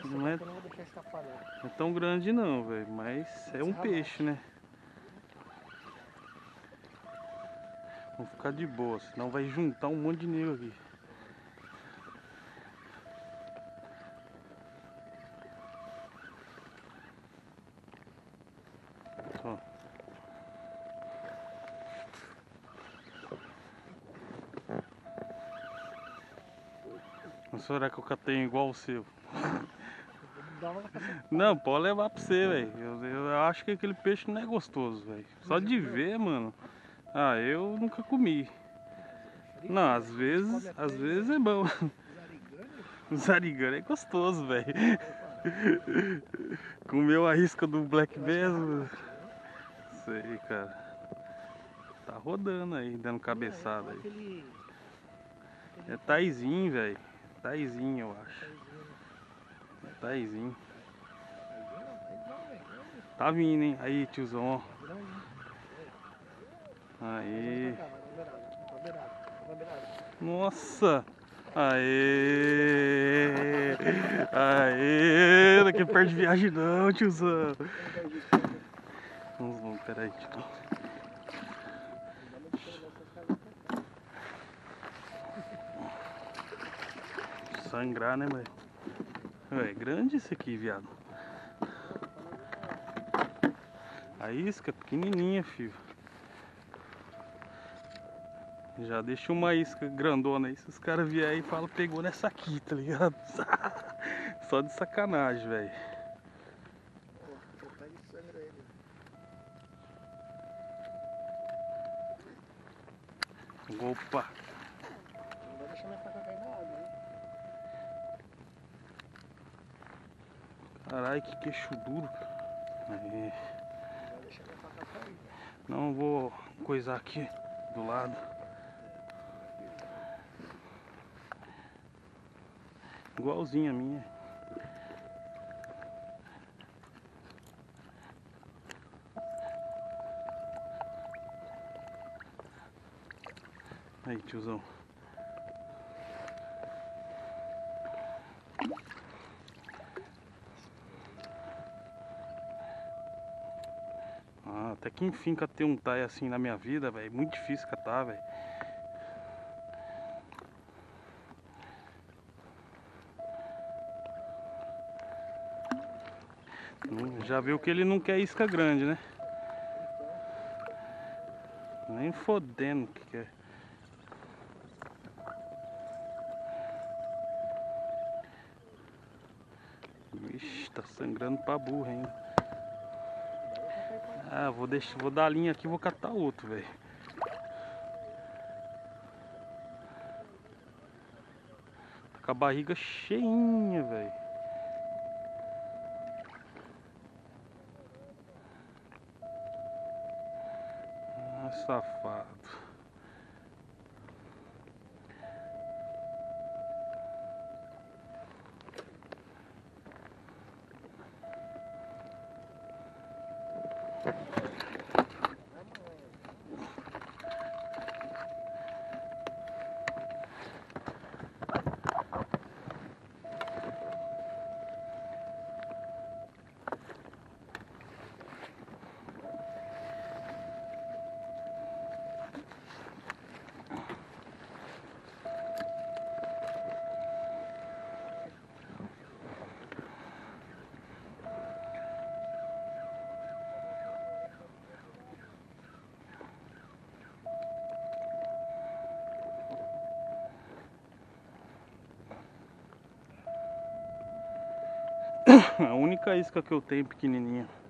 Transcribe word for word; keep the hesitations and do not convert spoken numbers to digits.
não é, eu não vou deixar escapar, não. não é tão grande não, velho, mas é um peixe, né? Vamos ficar de boa, senão vai juntar um monte de nego aqui. Ó. Mas será que eu catei igual o seu? Não, pode levar pra você, velho. Eu, eu acho que aquele peixe não é gostoso, velho. Só de ver, mano. Ah, eu nunca comi. Não, às vezes, às vezes é bom. O zarigana é gostoso, velho. Comeu a isca do Black Bass. Sei, cara. Tá rodando aí, dando cabeçada aí. É taizinho, velho. Taizinho, eu acho. É taizinho. Tá vindo, hein? Aí, tiozão, ó. Aí. Nossa! Aê! Aê! Daqui perto de viagem não, tiozão. Vamos, vamos, peraí, tio. Sangrar, né, velho? É grande esse aqui, viado. A isca é pequenininha, filho. Já deixa uma isca grandona aí. Se os caras vierem e falam, pegou nessa aqui, tá ligado? Só de sacanagem, velho. Opa! Não vai deixar minha faca cair na água, hein? Caralho, que queixo duro. Aí. Não vai deixar minha faca cair. Não vou coisar aqui do lado. Igualzinha a minha. Aí, tiozão. Ah, até que enfim catei um tai assim na minha vida, velho. Muito difícil catar, velho. Já viu que ele não quer isca grande, né? Nem fodendo que quer. Ixi, tá sangrando pra burra ainda. Ah, vou deixar, vou dar a linha aqui e vou catar outro, velho. Tá com a barriga cheinha, velho. Ah, safado. A única isca que eu tenho pequenininha.